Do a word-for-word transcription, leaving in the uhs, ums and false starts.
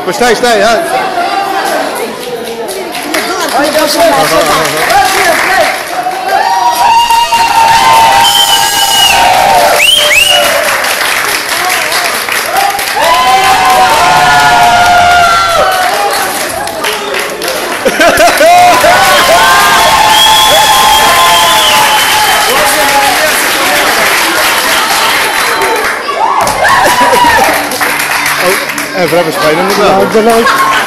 But stay, stay, yeah. Oh, en we hebben spelen inderdaad.